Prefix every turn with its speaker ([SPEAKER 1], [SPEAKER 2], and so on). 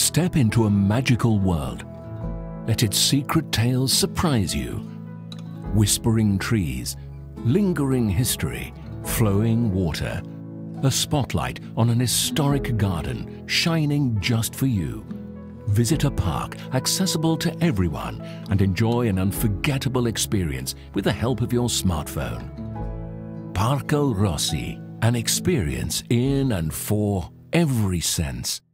[SPEAKER 1] Step into a magical world. Let its secret tales surprise you. Whispering trees, lingering history, flowing water. A spotlight on an historic garden shining just for you. Visit a park accessible to everyone and enjoy an unforgettable experience with the help of your smartphone. Parco Rossi, an experience in and for every sense.